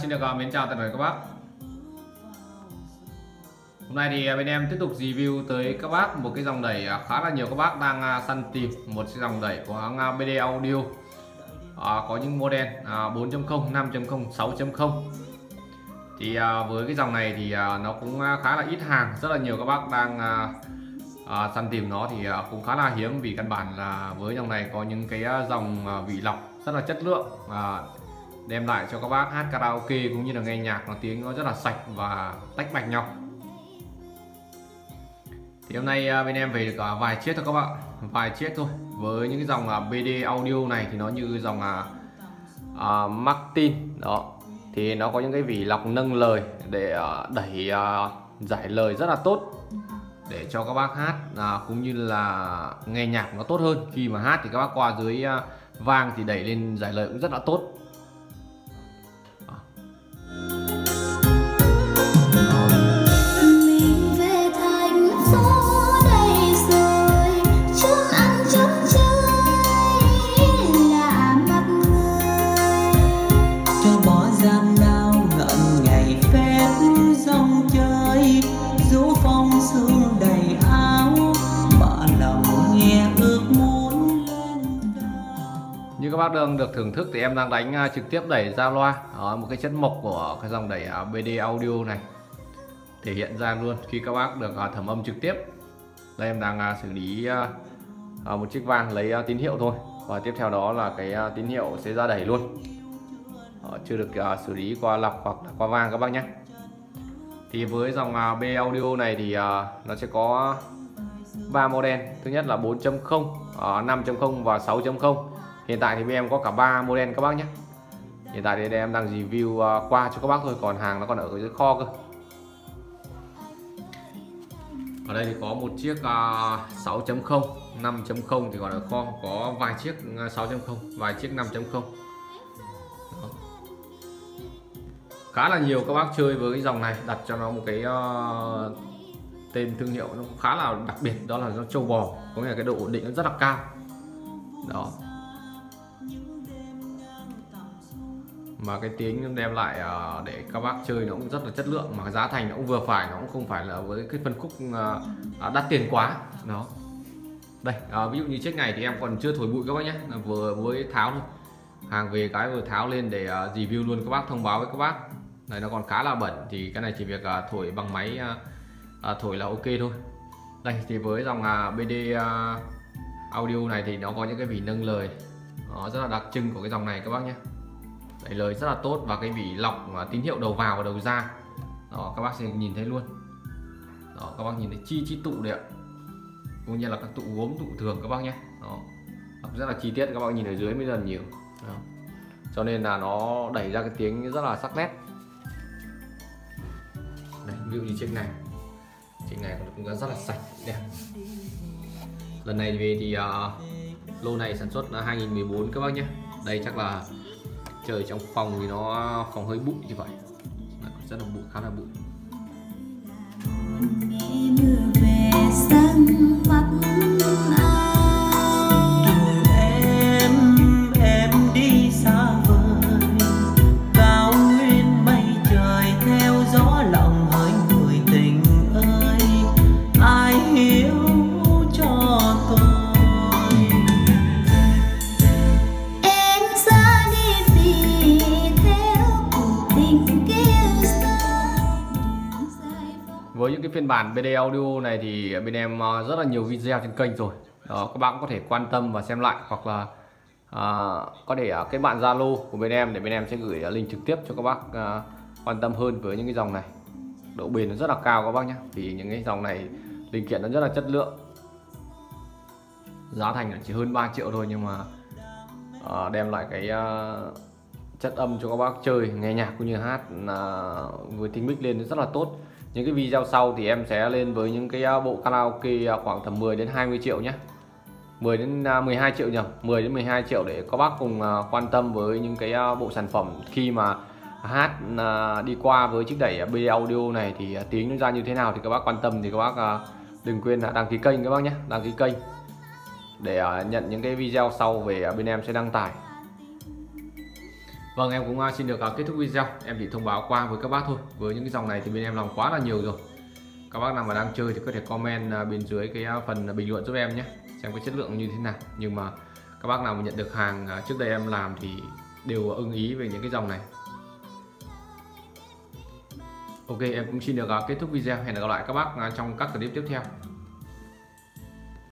xin được mến chào tất cả các bác. Hôm nay thì bên em tiếp tục review tới các bác một cái dòng đẩy khá là nhiều các bác đang săn tìm, một cái dòng đẩy của hãng BD Audio. Có những model 4.0, 5.0, 6.0. Thì với cái dòng này thì nó cũng khá là ít hàng, rất là nhiều các bác đang săn tìm nó thì cũng khá là hiếm, vì căn bản là với dòng này có những cái dòng vị lọc rất là chất lượng, đem lại cho các bác hát karaoke cũng như là nghe nhạc nó tiếng nó rất là sạch và tách bạch nhau. Thì hôm nay bên em về được vài chiếc thôi các bạn, vài chiếc thôi. Với những cái dòng BD Audio này thì nó như dòng Martin đó, thì nó có những cái vỉ lọc nâng lời để đẩy giải lời rất là tốt để cho các bác hát cũng như là nghe nhạc nó tốt hơn. Khi mà hát thì các bác qua dưới vang thì đẩy lên giải lời cũng rất là tốt. Như các bác đang được thưởng thức thì em đang đánh trực tiếp đẩy ra loa. Đó, một cái chất mộc của cái dòng đẩy BD Audio này thể hiện ra luôn khi các bác được thẩm âm trực tiếp. Đây em đang xử lý một chiếc vang lấy tín hiệu thôi, và tiếp theo đó là cái tín hiệu sẽ ra đẩy luôn. Chưa được xử lý qua lọc hoặc là qua vang các bác nhé. Thì với dòng BD Audio này thì nó sẽ có 3 model. Thứ nhất là 4.0, 5.0 và 6.0. Hiện tại thì bên em có cả 3 model các bác nhé. Hiện tại thì em đang review qua cho các bác thôi, còn hàng nó còn ở dưới kho cơ. Ở đây thì có một chiếc 6.0, 5.0 thì còn ở kho, có vài chiếc 6.0, vài chiếc 5.0. Khá là nhiều các bác chơi với cái dòng này, đặt cho nó một cái tên thương hiệu nó cũng khá là đặc biệt, đó là nó trâu bò, có nghĩa là cái độ ổn định nó rất là cao. Đó. Mà cái tiếng nó đem lại để các bác chơi nó cũng rất là chất lượng, mà giá thành nó cũng vừa phải, nó cũng không phải là với cái phân khúc đắt tiền quá. Đó. Đây, ví dụ như chiếc này thì em còn chưa thổi bụi các bác nhé, vừa mới tháo thôi. Hàng về cái vừa tháo lên để review luôn các bác, thông báo với các bác. Này nó còn khá là bẩn thì cái này chỉ việc thổi bằng máy thổi là ok thôi. Đây thì với dòng BD Audio này thì nó có những cái vỉ nâng lời nó rất là đặc trưng của cái dòng này các bác nhé. Đẩy lời rất là tốt, và cái vỉ lọc tín hiệu đầu vào và đầu ra. Đó, các bác sẽ nhìn thấy luôn. Đó, các bác nhìn thấy chi tụ đấy ạ. Cũng như là các tụ gốm, tụ thường các bác nhé. Đó. Rất là chi tiết, các bác nhìn ở dưới mới dần nhiều. Đó. Cho nên là nó đẩy ra cái tiếng rất là sắc nét. Đây, ví dụ như chiếc này cũng rất là sạch đẹp. Lần này về thì lô này sản xuất là 2014 các bác nhé. Đây chắc là trời trong phòng thì nó phòng hơi bụi như vậy, rất là bụi, khá là bụi. Em đi xa vời, cao nguyên mây trời theo gió lòng hỡi người tình ơi, ai hiểu cho tôi. Với những cái phiên bản BD Audio này thì bên em rất là nhiều video trên kênh rồi. Đó, các bác cũng có thể quan tâm và xem lại, hoặc là có thể kết bạn Zalo của bên em để bên em sẽ gửi link trực tiếp cho các bác quan tâm hơn với những cái dòng này. Độ bền nó rất là cao các bác nhé, vì những cái dòng này linh kiện nó rất là chất lượng. Giá thành chỉ hơn 3 triệu thôi, nhưng mà đem lại cái chất âm cho các bác chơi, nghe nhạc cũng như hát với tính mic lên rất là tốt. Những cái video sau thì em sẽ lên với những cái bộ karaoke khoảng tầm 10 đến 20 triệu nhé. 10 đến 12 triệu nhỉ, 10 đến 12 triệu để các bác cùng quan tâm với những cái bộ sản phẩm. Khi mà hát đi qua với chiếc đẩy BD Audio này thì tiếng nó ra như thế nào thì các bác quan tâm, thì các bác đừng quên đăng ký kênh các bác nhé, đăng ký kênh để nhận những cái video sau về bên em sẽ đăng tải. Vâng, em cũng xin được kết thúc video. Em chỉ thông báo qua với các bác thôi. Với những cái dòng này thì bên em làm quá là nhiều rồi. Các bác nào mà đang chơi thì có thể comment bên dưới cái phần bình luận giúp em nhé, xem cái chất lượng như thế nào. Nhưng mà các bác nào mà nhận được hàng trước đây em làm thì đều ưng ý về những cái dòng này. Ok, em cũng xin được kết thúc video. Hẹn gặp lại các bác trong các clip tiếp theo.